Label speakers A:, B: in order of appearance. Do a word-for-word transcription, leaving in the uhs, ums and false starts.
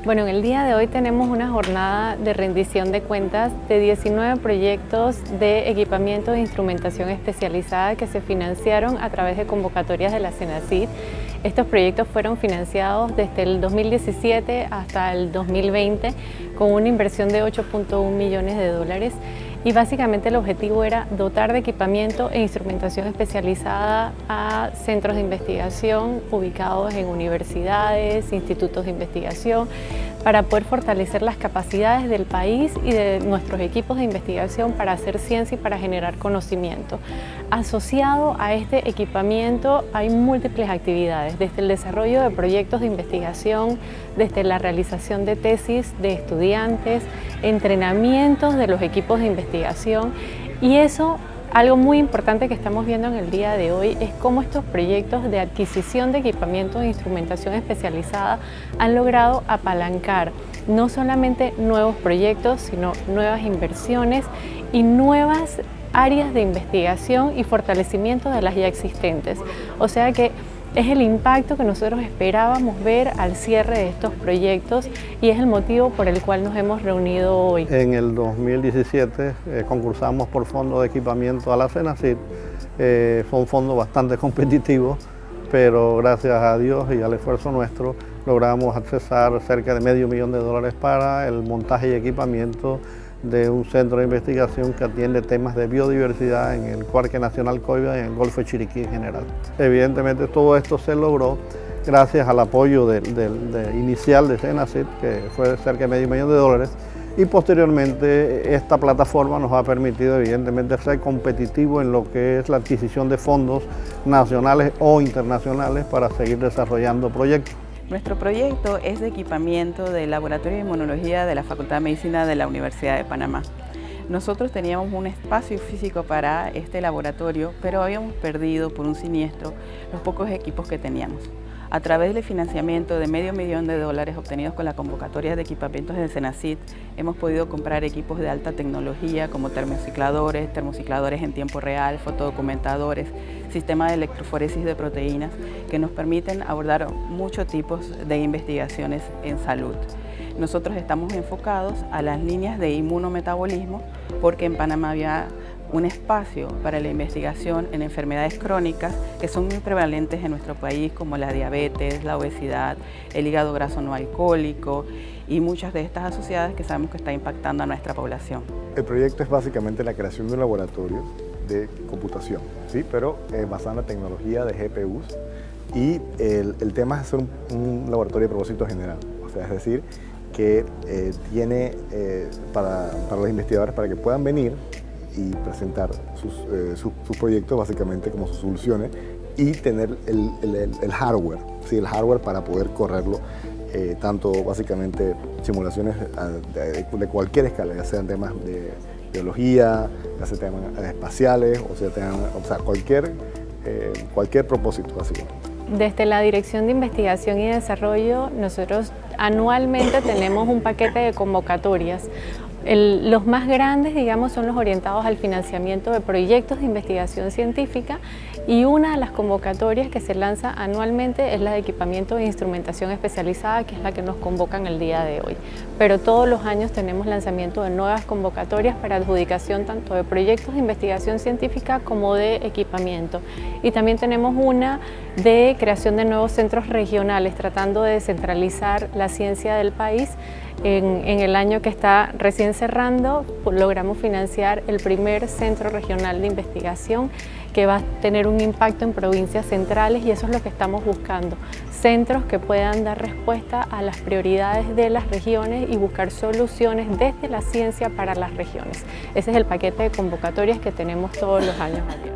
A: Bueno, en el día de hoy tenemos una jornada de rendición de cuentas de diecinueve proyectos de equipamiento e instrumentación especializada que se financiaron a través de convocatorias de la Senacid. Estos proyectos fueron financiados desde el dos mil diecisiete hasta el dos mil veinte con una inversión de ocho punto uno millones de dólares. Y básicamente el objetivo era dotar de equipamiento e instrumentación especializada a centros de investigación ubicados en universidades, institutos de investigación, para poder fortalecer las capacidades del país y de nuestros equipos de investigación para hacer ciencia y para generar conocimiento. Asociado a este equipamiento hay múltiples actividades, desde el desarrollo de proyectos de investigación, desde la realización de tesis de estudiantes, entrenamientos de los equipos de investigación, y eso, algo muy importante que estamos viendo en el día de hoy es cómo estos proyectos de adquisición de equipamiento e instrumentación especializada han logrado apalancar no solamente nuevos proyectos, sino nuevas inversiones y nuevas áreas de investigación y fortalecimiento de las ya existentes. O sea que es el impacto que nosotros esperábamos ver al cierre de estos proyectos y es el motivo por el cual nos hemos reunido hoy.
B: En el dos mil diecisiete eh, concursamos por fondo de equipamiento a la Senacid. Eh, fue un fondo bastante competitivo, pero gracias a Dios y al esfuerzo nuestro logramos accesar cerca de medio millón de dólares para el montaje y equipamiento de un centro de investigación que atiende temas de biodiversidad en el Parque Nacional Coiba y en el Golfo de Chiriquí en general. Evidentemente todo esto se logró gracias al apoyo de, de, de inicial de Senacid, que fue cerca de medio millón de dólares, y posteriormente esta plataforma nos ha permitido evidentemente ser competitivo en lo que es la adquisición de fondos nacionales o internacionales para seguir desarrollando proyectos.
C: Nuestro proyecto es de equipamiento del Laboratorio de Inmunología de la Facultad de Medicina de la Universidad de Panamá. Nosotros teníamos un espacio físico para este laboratorio, pero habíamos perdido por un siniestro los pocos equipos que teníamos. A través del financiamiento de medio millón de dólares obtenidos con la convocatoria de equipamientos de Senacid, hemos podido comprar equipos de alta tecnología como termocicladores, termocicladores en tiempo real, fotodocumentadores, sistemas de electroforesis de proteínas que nos permiten abordar muchos tipos de investigaciones en salud. Nosotros estamos enfocados a las líneas de inmunometabolismo porque en Panamá había un espacio para la investigación en enfermedades crónicas que son muy prevalentes en nuestro país, como la diabetes, la obesidad, el hígado graso no alcohólico y muchas de estas asociadas que sabemos que está impactando a nuestra población.
D: El proyecto es básicamente la creación de un laboratorio de computación, ¿sí? Pero eh, basado en la tecnología de G P Us, y el, el tema es hacer un, un laboratorio de propósito general, o sea, es decir, que eh, tiene eh, para, para los investigadores para que puedan venir y presentar sus, eh, sus, sus proyectos básicamente como sus soluciones y tener el, el, el hardware, ¿sí? el hardware para poder correrlo, eh, tanto básicamente simulaciones de, de, de cualquier escala, ya sean temas de biología, ya sean temas espaciales, o sea, tengan, o sea cualquier, eh, cualquier propósito básicamente.
A: Desde la Dirección de Investigación y Desarrollo, nosotros anualmente tenemos un paquete de convocatorias. El, los más grandes, digamos, son los orientados al financiamiento de proyectos de investigación científica, y una de las convocatorias que se lanza anualmente es la de equipamiento e instrumentación especializada, que es la que nos convocan el día de hoy. Pero todos los años tenemos lanzamiento de nuevas convocatorias para adjudicación tanto de proyectos de investigación científica como de equipamiento. Y también tenemos una de creación de nuevos centros regionales, tratando de descentralizar la ciencia del país. En, en el año que está recién cerrando, logramos financiar el primer centro regional de investigación que va a tener un impacto en provincias centrales, y eso es lo que estamos buscando, centros que puedan dar respuesta a las prioridades de las regiones y buscar soluciones desde la ciencia para las regiones. Ese es el paquete de convocatorias que tenemos todos los años abiertos.